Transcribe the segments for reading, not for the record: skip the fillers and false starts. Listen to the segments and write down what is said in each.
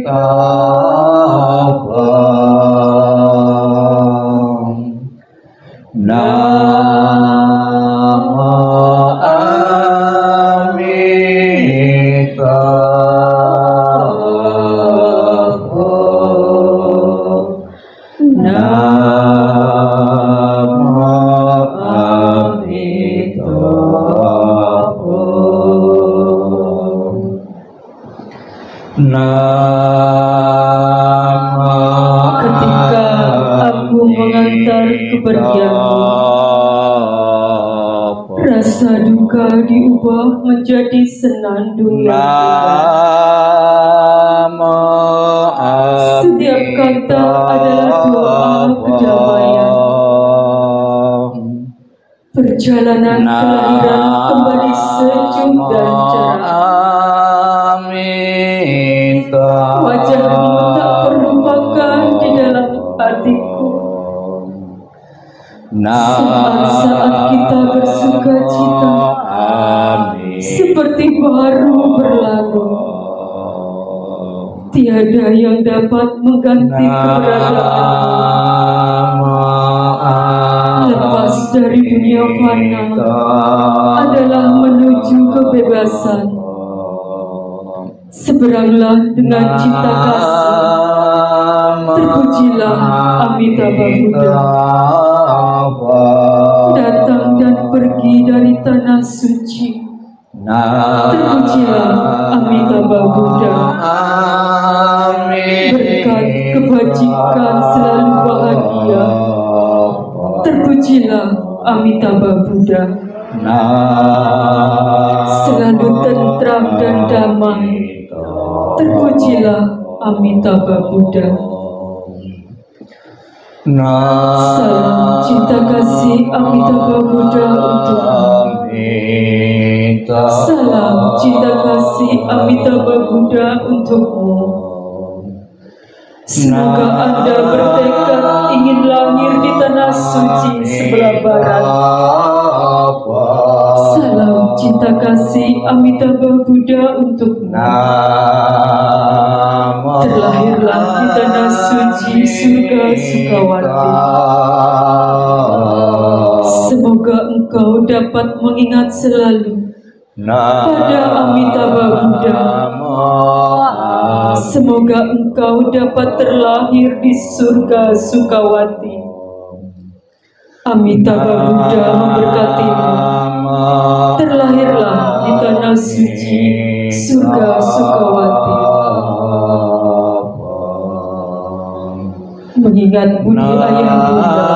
Ketika aku mengantar kepergianmu, rasa duka diubah menjadi senandung yang indah. Setiap kata adalah doa kedamaian. Perjalanan kelahiran kembali sejuk dan cerah. Wajahmu tak terlupakan di dalam hatiku. Saat-saat kita bersuka cita seperti baru berlalu. Tiada yang dapat mengganti keberadaanmu. Lepas dari dunia fana adalah menuju kebebasan. Seberanglah dengan cinta kasih. Terpujilah Amitabha Buddha. Datang dan pergi dari tanah suci. Terpujilah Amitabha Buddha. Berkat kebajikan selalu bahagia. Terpujilah Amitabha Buddha. Selalu tentram dan damai. Terpujilah Amitabha Buddha. Salam cinta kasih Amitabha Buddha untukmu. Salam cinta kasih Amitabha Buddha untukmu. Semoga Anda bertekad ingin lahir di tanah suci sebelah barat. Salam cinta kasih Amitabha Buddha untukmu. Terlahirlah di tanah suci surga Sukawati. Semoga engkau dapat mengingat selalu pada Amitabha Buddha. Semoga engkau dapat terlahir di surga Sukawati. Amitabha Buddha memberkatimu. Terlahirlah di tanah suci surga Sukawati. Mengingat budi ayah bunda,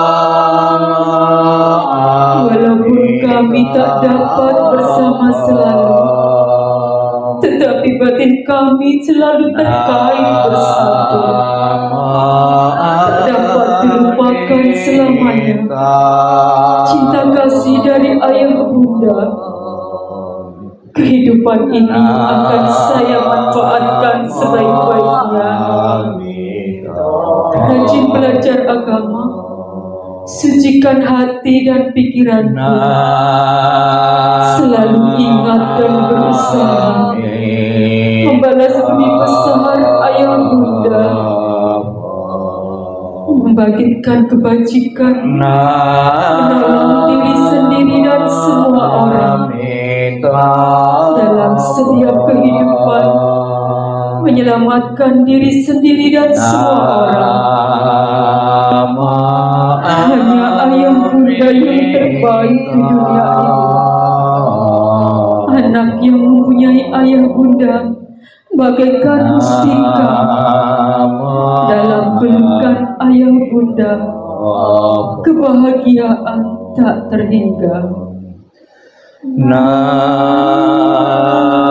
walaupun kami tak dapat bersama selalu, tetapi batin kami selalu terkait bersatu. Tak dapat dilupakan selamanya cinta kasih dari ayah bunda. Kehidupan ini akan saya manfaatkan sebaik-baiknya. Rajin belajar agama, sucikan hati dan pikiranku. Selalu ingat dan berusaha membalas budi besar ayah bunda, membangkitkan kebajikan, menolong diri sendiri dan semua orang dalam setiap kehidupan, menyelamatkan diri sendiri dan semua orang. Hanya ayah bunda yang terbaik di dunia ini. Anak yang mempunyai ayah bunda bagaikan mustika. Dalam pelukan ayah bunda, kebahagiaan tak terhingga.